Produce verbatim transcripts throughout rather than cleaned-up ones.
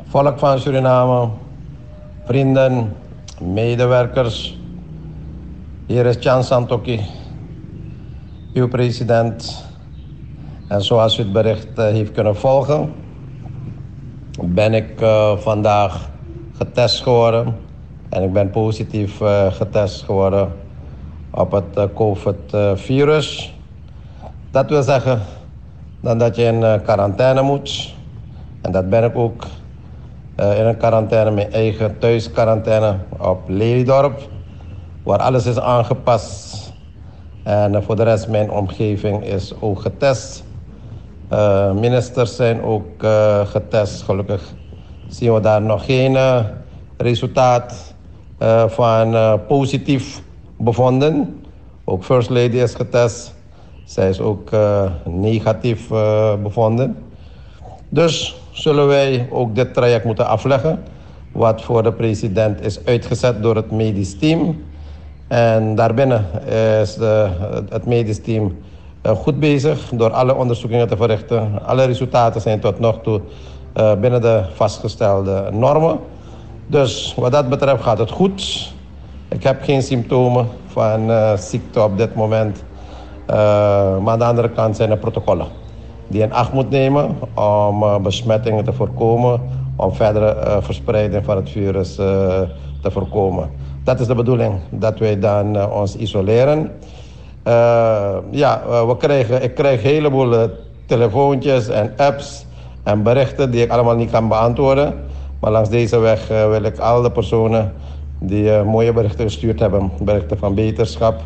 Volk van Suriname, vrienden, medewerkers. Hier is Chan Santokki, uw president. En zoals u het bericht uh, heeft kunnen volgen, ben ik uh, vandaag getest geworden. En ik ben positief uh, getest geworden op het uh, COVID-virus. Dat wil zeggen dan dat je in uh, quarantaine moet. En dat ben ik ook. Uh, in een quarantaine, mijn eigen thuisquarantaine op Lelydorp. Waar alles is aangepast. En uh, voor de rest, mijn omgeving is ook getest. Uh, ministers zijn ook uh, getest. Gelukkig zien we daar nog geen uh, resultaat uh, van uh, positief bevonden. Ook First Lady is getest. Zij is ook uh, negatief uh, bevonden. Dus zullen wij ook dit traject moeten afleggen. Wat voor de president is uitgezet door het medisch team. En daarbinnen is uh, het medisch team uh, goed bezig door alle onderzoekingen te verrichten. Alle resultaten zijn tot nog toe uh, binnen de vastgestelde normen. Dus wat dat betreft gaat het goed. Ik heb geen symptomen van uh, ziekte op dit moment. Uh, maar aan de andere kant zijn er protocollen die je in acht moet nemen om uh, besmettingen te voorkomen, om verdere uh, verspreiding van het virus uh, te voorkomen. Dat is de bedoeling, dat wij dan uh, ons isoleren. Uh, ja, uh, we krijgen, ik krijg een heleboel uh, telefoontjes en apps en berichten die ik allemaal niet kan beantwoorden. Maar langs deze weg uh, wil ik al de personen die uh, mooie berichten gestuurd hebben, berichten van beterschap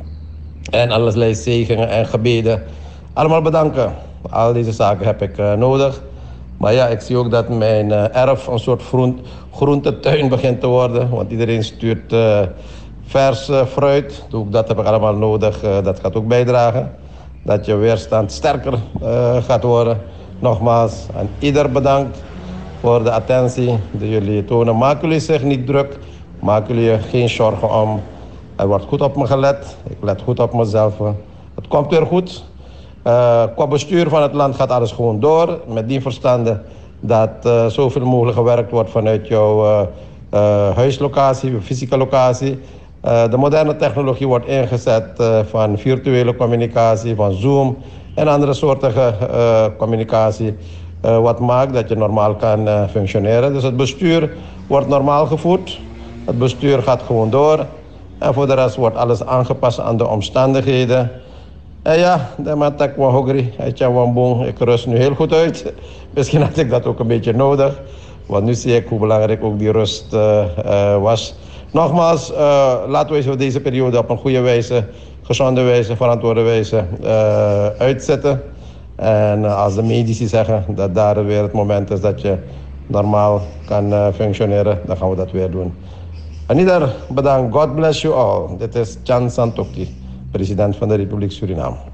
en allerlei zegeningen en gebeden, allemaal bedanken. Al deze zaken heb ik uh, nodig. Maar ja, ik zie ook dat mijn uh, erf een soort groent, groentetuin begint te worden. Want iedereen stuurt uh, vers uh, fruit. Ook dat heb ik allemaal nodig. Uh, dat gaat ook bijdragen. Dat je weerstand sterker uh, gaat worden. Nogmaals, aan ieder bedankt voor de attentie die jullie tonen. Maak jullie zich niet druk. Maak jullie geen zorgen om. Er wordt goed op me gelet. Ik let goed op mezelf. Het komt weer goed. Uh, qua bestuur van het land gaat alles gewoon door. Met die verstande dat uh, zoveel mogelijk gewerkt wordt vanuit jouw uh, uh, huislocatie, fysieke locatie. Uh, de moderne technologie wordt ingezet uh, van virtuele communicatie, van Zoom en andere soorten uh, communicatie. Uh, wat maakt dat je normaal kan uh, functioneren. Dus het bestuur wordt normaal gevoerd. Het bestuur gaat gewoon door. En voor de rest wordt alles aangepast aan de omstandigheden. En ja, de man tak wel hogri, ik rust nu heel goed uit. Misschien had ik dat ook een beetje nodig. Want nu zie ik hoe belangrijk ook die rust uh, uh, was. Nogmaals, uh, laten we deze periode op een goede wijze, gezonde wijze, verantwoorde wijze uh, uitzetten. En uh, als de medici zeggen dat daar weer het moment is dat je normaal kan uh, functioneren, dan gaan we dat weer doen. En ieder bedankt. God bless you all. Dit is Chan Santokki, president van de Republiek Suriname.